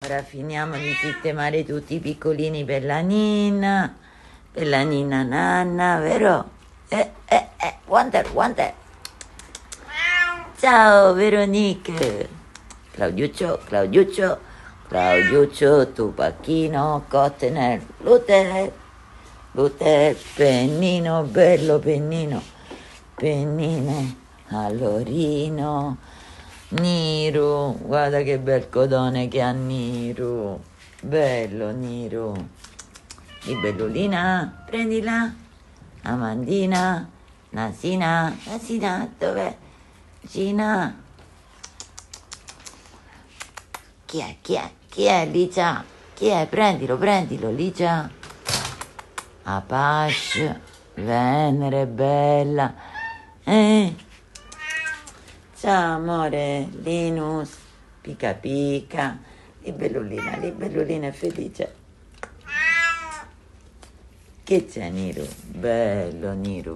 Ora finiamo di sistemare tutti i piccolini per la ninna nanna, vero? Wonder. Ciao Veronique. Claudiuccio, Tupacchino, Cottener, Luther, Pennino, bello Pennine, Allorino, Niru, guarda che bel codone che ha Niru, bello Niru, Libellulina, prendila, Amandina, Nasina, dov'è? Gina, chi è Licia? Chi è? Prendilo Licia, Apache, Venere, bella, ciao amore, Linus, pica, libellulina è felice. Che c'è Niru? Bello Niru.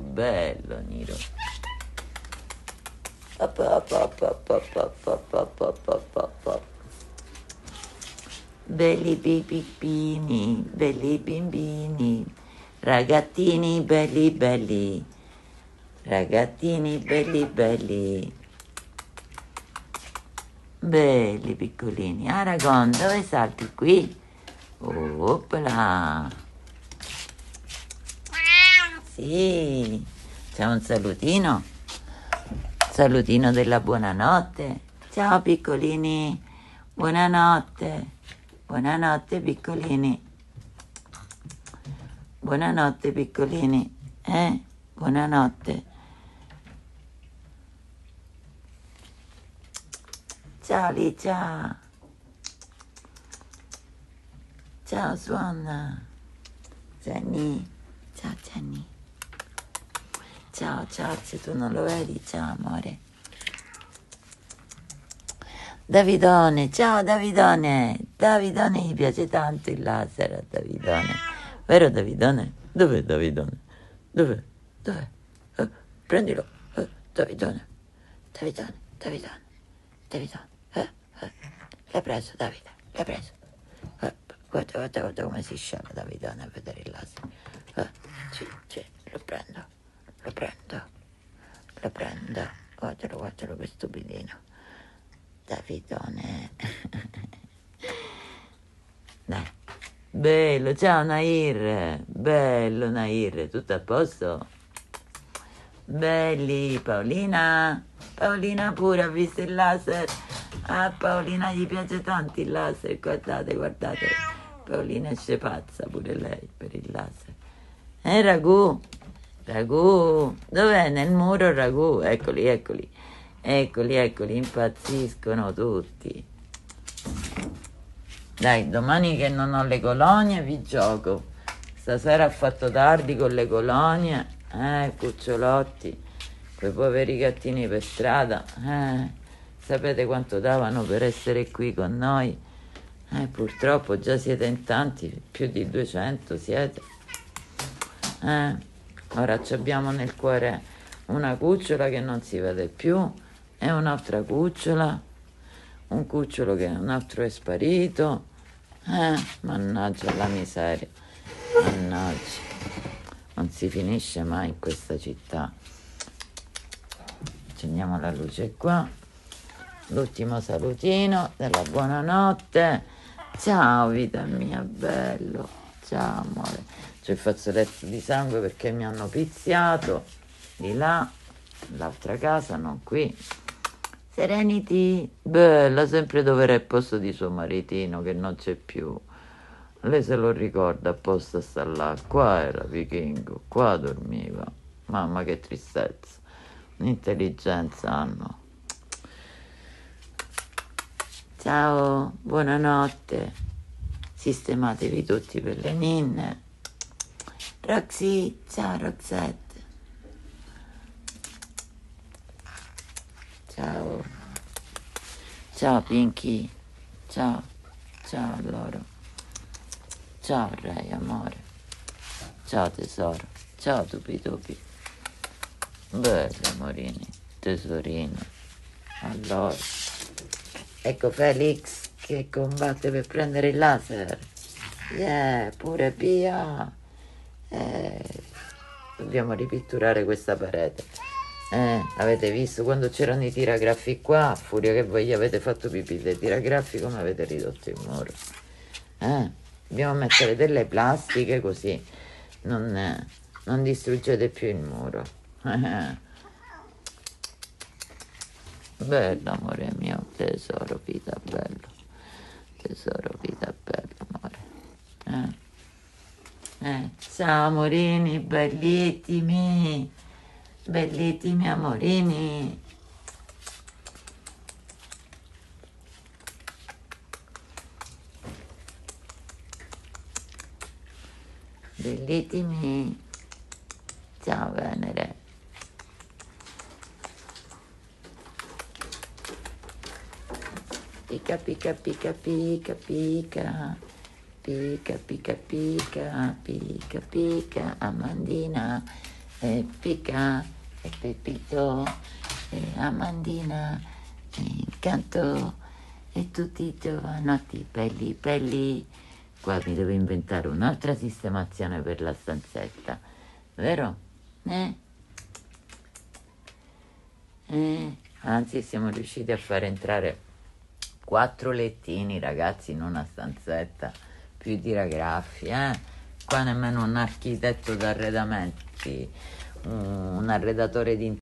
Belli pippini, belli bimbini, ragattini belli, ragattini belli, belli piccolini. Aragon, dove salti qui? Oppla! Sì, c'è un salutino della buonanotte. Ciao piccolini, buonanotte piccolini, buonanotte. Ciao Licia, ciao Swan, Jenny, ciao Jenny. Ciao, se tu non lo vedi, ciao amore. Davidone, ciao Davidone gli piace tanto il laser a Davidone, vero Davidone? Dov'è Davidone? Dov'è? Prendilo, Davidone, l'hai preso Davide, guarda come si sciala Davidone a vedere il laser, sì, lo prendo, guardalo che stupidino, Davidone. Dai, bello, ciao bello Nair, tutto a posto? Belli, Paolina pure ha visto il laser, a Paolina gli piace tanto il laser, guardate, Paolina esce pazza pure lei per il laser. Ragù, dov'è? Nel muro Ragù, eccoli, impazziscono tutti. Dai, domani che non ho le colonie vi gioco. Stasera ho fatto tardi con le colonie, cucciolotti, quei poveri gattini per strada, sapete quanto davano per essere qui con noi? Purtroppo già siete in tanti, più di 200 siete. Ora abbiamo nel cuore una cucciola che non si vede più e un'altra cucciola, un cucciolo che un altro è sparito, mannaggia la miseria, non si finisce mai in questa città. Accendiamo la luce qua, l'ultimo salutino della buonanotte. Ciao vita mia, bello, ciao amore. C'è il fazzoletto di sangue perché mi hanno pizziato di là, l'altra casa, non qui. Serenity, bella, sempre dove era il posto di suo maritino che non c'è più. Lei se lo ricorda, apposta sta là, qua era vichingo, qua dormiva. Mamma che tristezza, un'intelligenza hanno. Ciao, buonanotte, sistematevi tutti per le ninne. Roxy, ciao Roxette. Ciao Pinky, ciao loro. Ciao Ray, amore. Ciao tesoro, ciao Tupi. Belli amorini, tesorino. Allora, ecco Felix. che combatte per prendere il laser. Pure Pia. Dobbiamo ripitturare questa parete. Avete visto quando c'erano i tiragraffi qua, a furia che voi gli avete fatto pipì dei tiragraffi, come avete ridotto il muro? Dobbiamo mettere delle plastiche così non distruggete più il muro. Bello amore mio, tesoro vita bello, tesoro vita bello amore. Ciao amorini, bellissimi, bellissimi amorini. Bellissimi. Ciao Venere. Pica pica pica pica pica. Pica pica pica pica pica. Amandina e Pica e Pepito e Amandina e Incanto e tutti i giovanotti belli belli. Qua mi devo inventare un'altra sistemazione per la stanzetta, vero? Anzi siamo riusciti a far entrare 4 lettini ragazzi in una stanzetta, più tiragraffi, qua nemmeno un architetto d'arredamenti, un arredatore di